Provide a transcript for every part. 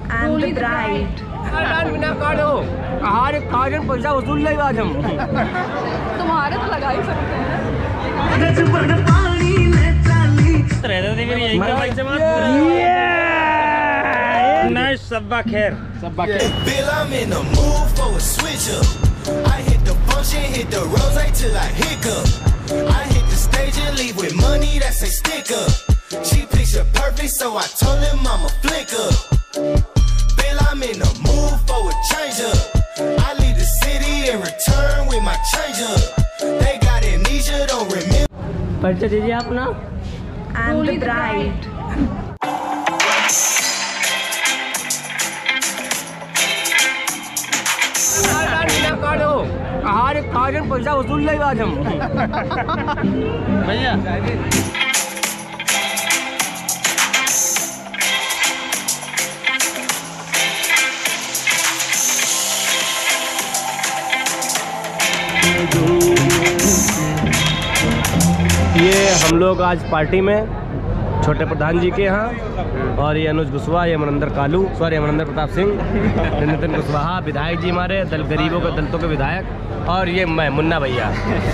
I'm the bride. बिना card हो हर एक कार्ड पैसा वसूल ले आज हम तुम्हारे तो लगा ही सकते हैं। सब्बा खैर सब्बा खैर। Bill, I'm in the mood for a switch up. I hit the function, hit the rose till I hiccup. I hit the stage and leave with money that's a stick up. She picture perfect, so I told him I'm a flick up. Bill, I'm in the mood for a change up. I leave the city and return with my change up. They got amnesia, don't remember. परिचय दीजिए अपना। I'm the bride. Card हो हर एक card पैसा वसूल ले आज हम भैया। ये हम लोग आज पार्टी में छोटे प्रधान जी के यहाँ, और ये अनुज कुशवाहा, ये अमरिंदर कालू, सॉरी अमरिंदर प्रताप सिंह, नितिन कुशवाहा विधायक जी हमारे दल गरीबों के दलितों के विधायक, और ये मैं मुन्ना भैया।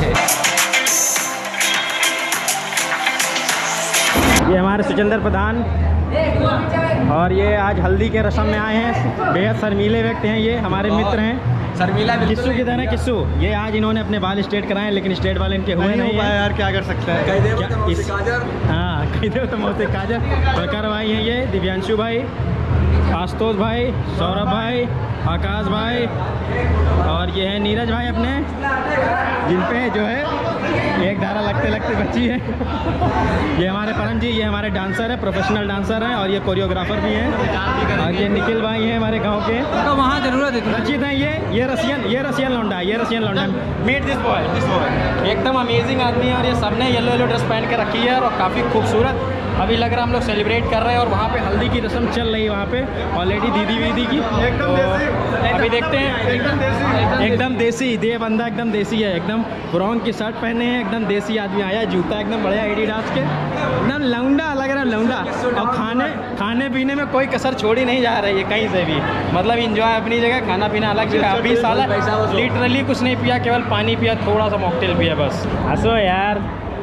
ये हमारे सुचंदर प्रधान, और ये आज हल्दी के रस्म में आए हैं। बेहद शर्मीले व्यक्ति हैं ये, हमारे मित्र हैं। शर्मीला किस्सू किधर है किस्सू? ये आज इन्होंने अपने बाल स्ट्रेट कराए, लेकिन स्ट्रेट वाले इनके हुए नहीं है यार, क्या कर सकते हैं। हाँ कह दो तो मौसे काजर। प्रकार भाई हैं ये, दिव्यांशु भाई, आशुतोष भाई, सौरभ भाई, आकाश भाई, और ये है नीरज भाई अपने, जिन पे जो है एक धारा लगते लगते बची है। ये हमारे परम जी, ये हमारे डांसर है, प्रोफेशनल डांसर हैं, और ये कोरियोग्राफर भी हैं। और ये निखिल भाई हैं हमारे गांव के, तो वहाँ जरूरत है रचित है। ये रसियन लौंडा है, ये रसियन लौंडा। मीट दिस बॉय एकदम अमेजिंग आदमी है, और ये सबने येलो येलो ड्रेस पहन के रखी है और काफ़ी खूबसूरत। अभी लग रहा हम लोग सेलिब्रेट कर रहे हैं, और वहाँ पे हल्दी की रस्म चल रही है वहाँ पे ऑलरेडी दीदी वीदी की। एकदम अभी देखते हैं, एकदम देसी, ये बंदा एकदम देसी है, एकदम ब्राउन की शर्ट पहने हैं, एकदम देसी आदमी आया, जूता एकदम बढ़िया एडिडास के, एकदम लौंडा लग रहा है लौंडा। और खाने पीने में कोई कसर छोड़ी नहीं जा रही है कहीं से भी, मतलब इंजॉय अपनी जगह, खाना पीना अलग जगह। अभी साला लिटरली कुछ नहीं पिया, केवल पानी पिया, थोड़ा सा मॉकटेल पिया बस। हंसो यार,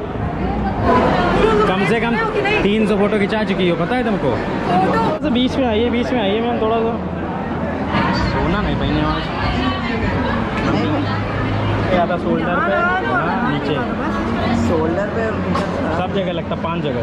कम से कम 300 फोटो खिंचा चुकी हो, पता है तुमको। तो बीच में आइए मैम, थोड़ा सा सोना नहीं पहने आज ज़्यादा, शोल्डर पे नीचे, शोल्डर पे सब जगह लगता, 5 जगह।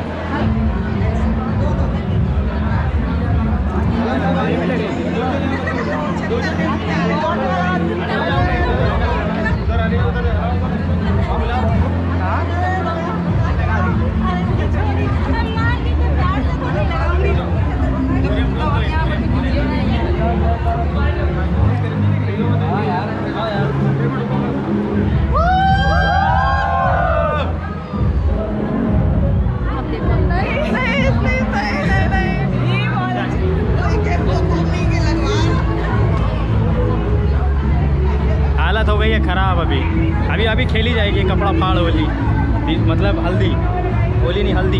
हालत हो गई है ख़राब। अभी खेली जाएगी कपड़ा फाड़ होली, मतलब हल्दी, होली नहीं हल्दी।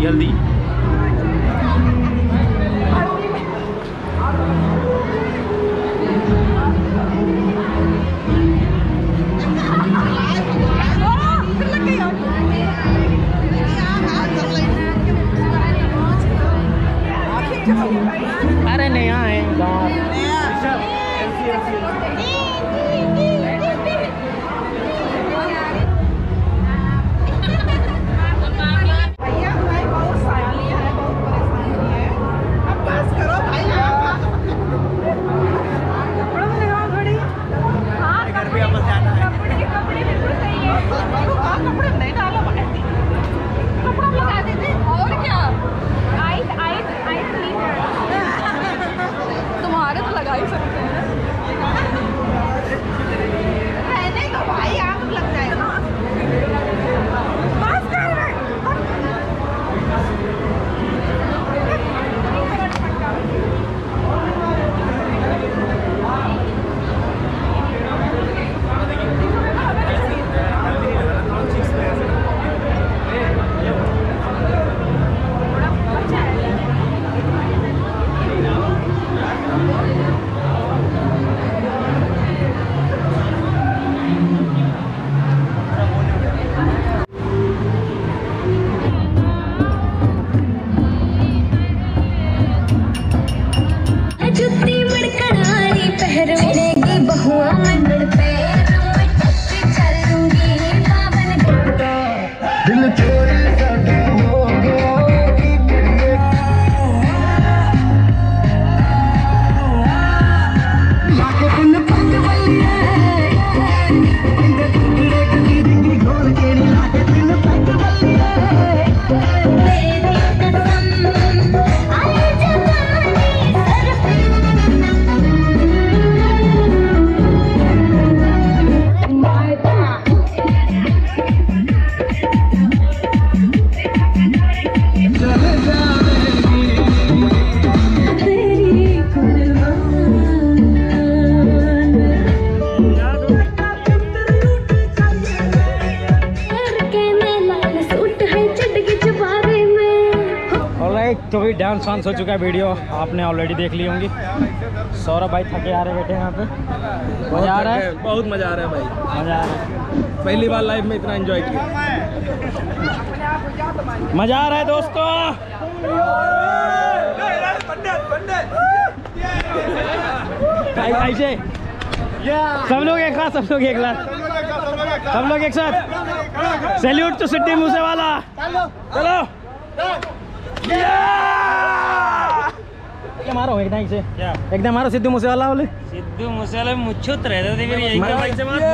अरे नया है तुम्हारे तो लगा ही सकते हैं। अभी डांस वांस हो चुका है, वीडियो आपने ऑलरेडी देख ली होंगी। सौरभ भाई थके आ रहे बैठे यहाँ पे। मज़ा आ रहा है, बहुत मज़ा आ रहा है भाई, मज़ा आ रहा है। पहली बार लाइफ में इतना एंजॉय किया। मज़ा आ रहा है दोस्तों। ऐसे सब लोग एक साथ, सब लोग एक साथ, सब लोग एक साथ। Salute to Sidhu Moosewala. चलो क्या मारो एकदम से, एकदम मारो सिद्धू मूसेवाला बोले। सिद्धू मूसेवाला मुच्छुत रहते थे फिर यही एक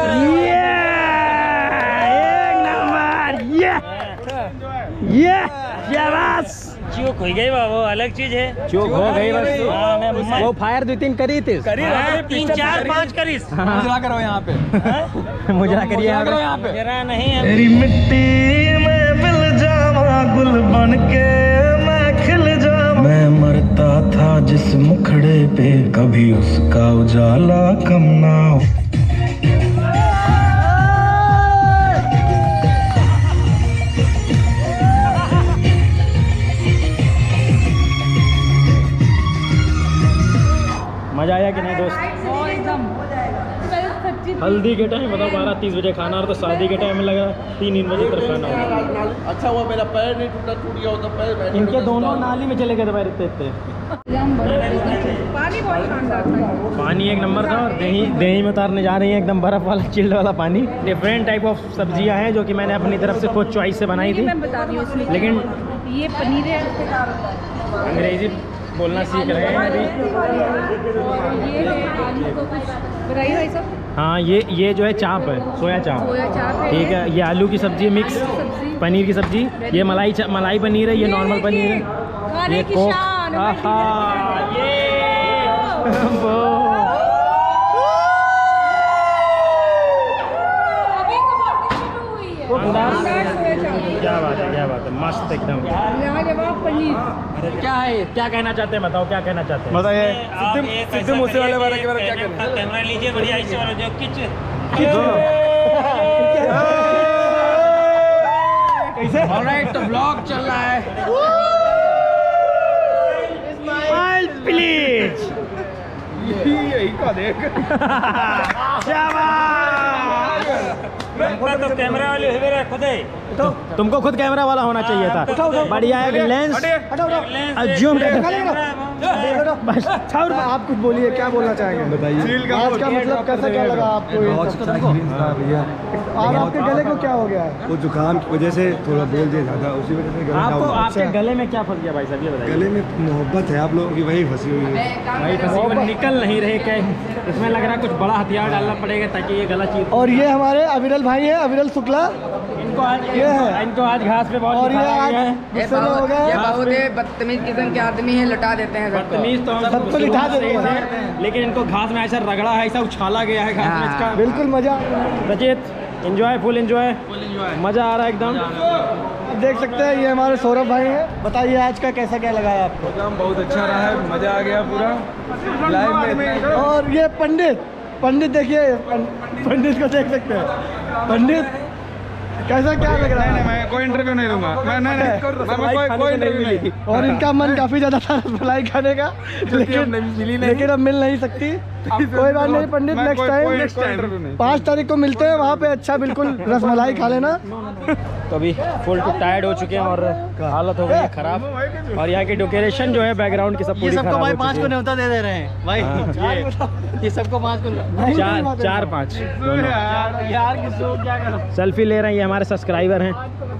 नंबर। ये शाबाश। चूक हो गई बाबू, अलग चीज है। चूक हो गई बस। वो फायर 2-3 करी थी, 3 4 5 करीस मुजरा करो यहाँ पे, मुजरा करिए यहाँ पे। जरा नहीं है। तेरी मिट्टी में मिल जावा गुल बन के मैं खिल जावा। मैं मरता था जिस मुखड़े पे कभी उसका उजाला कम ना हो। मजा आया कि नहीं दोस्त? हल्दी के टाइम बताओ 12-30 बजे खाना, और तो शादी के टाइम में लगा 3 बजे तक खाना होगा। अच्छा हुआ मेरा पैर नहीं टूटा, टूट गया होता पैर। इनके दोनों नाली में चले गए थे पैर इतने। पानी बहुत शानदार था। पानी एक नंबर था। और दही में उतारने जा रही है एकदम बर्फ़ वाला चिल्ड वाला पानी। डिफरेंट टाइप ऑफ सब्जियां हैं जो कि मैंने अपनी तरफ से खुद चॉइस से बनाई थी। मैं बता रही हूँ इसमें, लेकिन ये पनीर है, अंग्रेजी बोलना सीख रहे हैं अभी। और ये है आलू का कुछ बताइए भाई साहब। हाँ, ये जो है चाप है, सोया चाप। सोया चाप है। ठीक है, ये आलू की सब्जी मिक्स, सब्जी, पनीर की सब्जी। ये मलाई पनीर है, ये नॉर्मल पनीर है। खाने ये की कोक। शान। आहा, वो अभी कमांड शुरू हुई है। शानदार। सोया चाप। क्या बात है, क्या बात है, मस्त एकदम। लाजवाब पनीर। क्या है, क्या कहना चाहते हैं, बताओ क्या कहना चाहते हैं? बताइए सिद्धू मूसेवाले वाले के बारे में क्या कहना है? कैमरा लीजिए बढ़िया ऐसे वाला जो किच ऑलराइट, तो ब्लॉग चल रहा है। Smile please. यही का देख। तो कैमरा वाले हुए रहे खुद ही। तुमको खुद कैमरा वाला होना चाहिए था। बढ़िया एक लेंस जूम बस। आप कुछ बोलिए, क्या बोलना चाहेंगे? बताइए आज का मतलब कैसा क्या लगा आपको? बहुत अच्छा भैया। और आपके गले को क्या हो गया है? वो जुकाम की वजह से थोड़ा बोल दिया ज़्यादा, उसी वजह से गला आपको डाउन। आपके गले में क्या फंस गया भाई साहब, ये बताइए। गले में मोहब्बत है आप लोगों की, वही फंसी हुई है। भाई फंसी वो निकल नहीं रहे क्या? इसमें लग रहा है कुछ बड़ा हथियार डालना पड़ेगा ताकि ये गला चीज। और ये हमारे अविरल भाई हैं, अविरल शुक्ला। इनको आज घास पे बहुत और ये दिखाया आज गया है। गुस्से में हो गए। बहुत ही बदतमीज किस्म के आदमी है, लुटा देते हैं सबको। बदतमीज तो हम सबको लिटा देते हैं। लेकिन इनको घास में ऐसा रगड़ा है, ऐसा उछाला गया है घास में इसका। बिल्कुल मजा। रचित एंजॉय, फुल एंजॉय, मजा आ रहा है एकदम। देख सकते हैं ये हमारे सौरभ भाई हैं। बताइए आज का कैसा क्या लगा है आपको? प्रोग्राम बहुत अच्छा रहा है, मजा आ गया पूरा लाइव में। और ये पंडित देखिए, पंडित को देख सकते हैं। पंडित कैसा क्या लग रहा है? मैं कोई इंटरव्यू नहीं दूंगा, मैं कोई इंटरव्यू नहीं। और इनका मन काफी ज्यादा था रसमलाई खाने का, लेकिन अब मिल नहीं सकती। कोई बात नहीं पंडित, नेक्स्ट टाइम 5 तारीख को मिलते हैं वहाँ पे। अच्छा बिल्कुल रसमलाई खा लेना। तो अभी फुल टू टायर्ड हो चुके हैं और हालत हो गई है खराब। और यहाँ की डेकोरेशन जो है बैकग्राउंड की सब पूरी खराब हो चुकी है। न्योता दे रहे हैं भाई। ये सबको 5 को 4-5 यार किसको क्या करो? सेल्फी ले रहे हैं, ये हमारे सब्सक्राइबर हैं।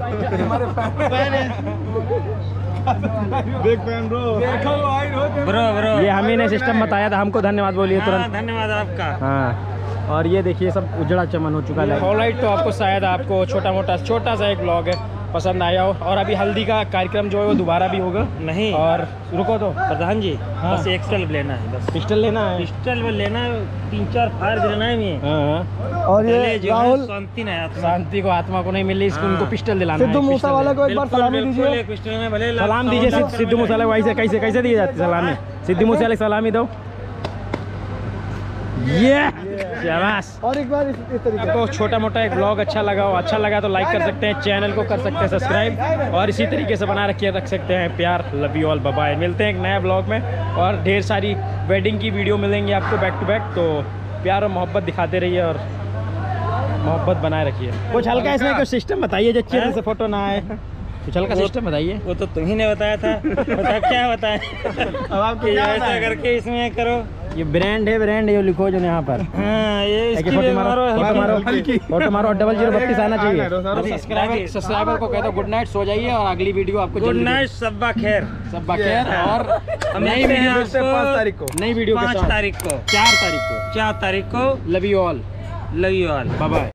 ब्रो ये हम ही ने सिस्टम बताया था, हमको धन्यवाद बोलिए तुरंत। धन्यवाद आपका। हाँ, और ये देखिए सब उजड़ा चमन हो चुका है। ऑलराइट, तो आपको शायद आपको छोटा सा एक ब्लॉग है पसंद आया हो। और अभी हल्दी का कार्यक्रम जो है वो दोबारा भी होगा। नहीं और रुको तो प्रधान जी, हाँ। बस एक सेल्फ लेना है, बस पिस्टल लेना है। पिस्टल में लेना है, 3-4 फायर देना है। मैं हाँ, और पहले ये जो है राहुल शांति नहीं आत्मा। शांति को आत्मा को नहीं मिली, इसको हाँ। उनको पिस्टल दिलाना सिद्धू है। मूसा वाला को एक बार सलामी दीजिए। एक पिस्टल में भले सलाम दीजिए सिद्धू मूसेवाले को। ऐसे कैसे दी जाती है सलामी? सिद्धू मूसेवाले को सलामी दो। ये शाबाश। और एक बार इस तरीके आपको छोटा मोटा एक ब्लॉग अच्छा लगा हो, अच्छा लगा तो लाइक कर सकते हैं, चैनल को कर सकते हैं सब्सक्राइब, और इसी तरीके से बना रख सकते हैं प्यार। Love you all, bye bye. मिलते हैं एक नया ब्लॉग में, और ढेर सारी वेडिंग की वीडियो मिलेंगी आपको बैक टू बैक। तो प्यार और मोहब्बत दिखाते रहिए और मोहब्बत बनाए रखिए। कुछ हल्का इसमें कुछ सिस्टम बताइए, जो अच्छे से फोटो ना आए, कुछ हल्का सिस्टम बताइए। वो तो तुम्ही ने बताया था, बता क्या बताया। अब आपको ऐसा करके इसमें करो। ये ब्रांड है, ब्रांड ये लिखो जो यहाँ पर। हाँ, ये इसकी फोटो भी मारो, फोटो मारो, फोटो मारो, 0032 आना चाहिए। सब्सक्राइबर को कह दो गुड नाइट, सो जाइए, और अगली वीडियो आपको गुड नाइट, सब्बा खैर। सब खैर। और नई वीडियो 5 तारीख को, नई वीडियो 5 तारीख को, 4 तारीख को। 4 तारीख को। Love you all, love you all, bye bye.